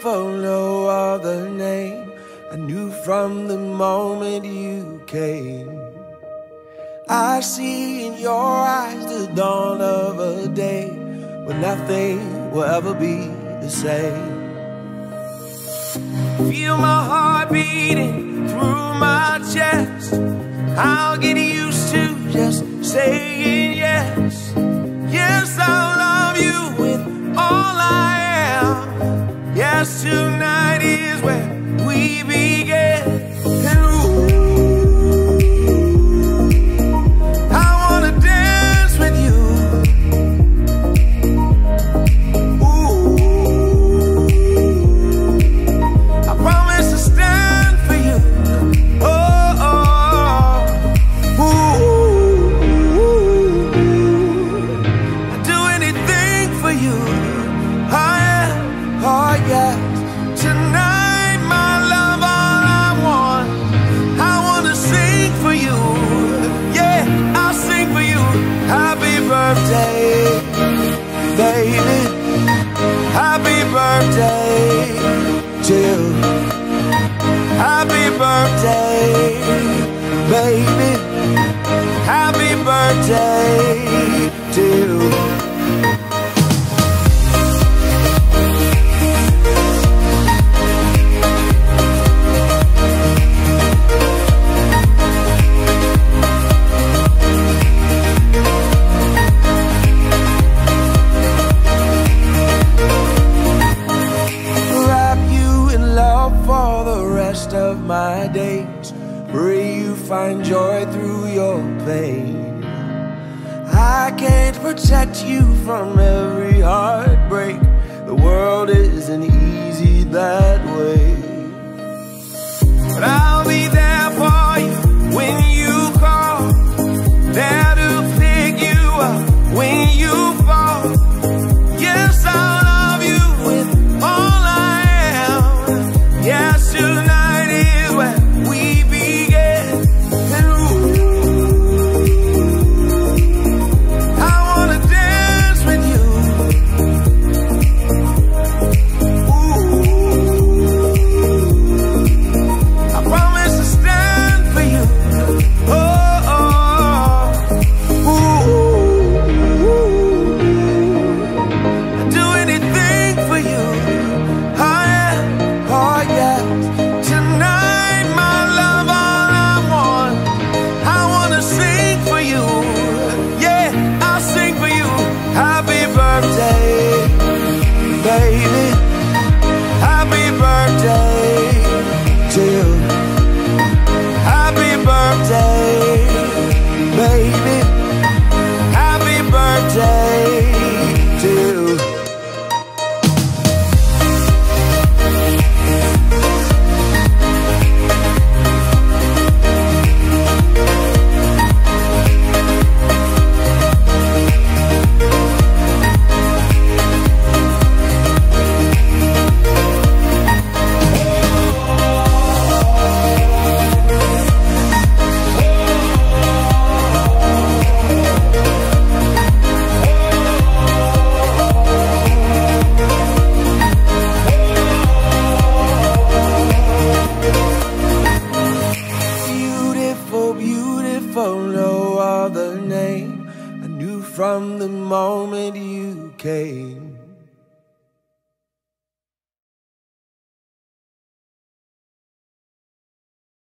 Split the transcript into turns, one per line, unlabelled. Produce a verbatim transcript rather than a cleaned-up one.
beautiful, no other name. I knew from the moment you came. I see in your eyes the dawn of a day when nothing will ever be the same. Feel my heart beating through my chest. I'll get used to just saying yes. Yes, I'll love you with all I am. Yes, tonight is where we begin. And ooh, I wanna dance with you. Ooh, I promise to stand for you. Oh, oh, ooh, I'd do anything for you. Oh yeah, oh yeah. Tonight, my love, all I want, I wanna sing for you. Yeah, I'll sing for you. Happy birthday, baby. Happy birthday to you. Happy birthday, baby. Happy birthday to you. Of my days, pray you find joy through your pain. I can't protect you from every heartbreak. The world isn't easy that way, but I'll be there for you when you call, there to pick you up when you fall. Yes, I'll love you with all I am. Yes, tonight we began. And ooh, I wanna dance with you. Ooh, I promise to stand for you. Oh, oh, ooh, I'd do anything for you. Oh yeah, oh yeah. Tonight, my love, all I want, I wanna sing for you. Yeah, I'll sing for you. Happy birthday, baby. Happy birthday to you. Happy birthday, baby. Happy birthday to you. No other name. I knew from the moment you came.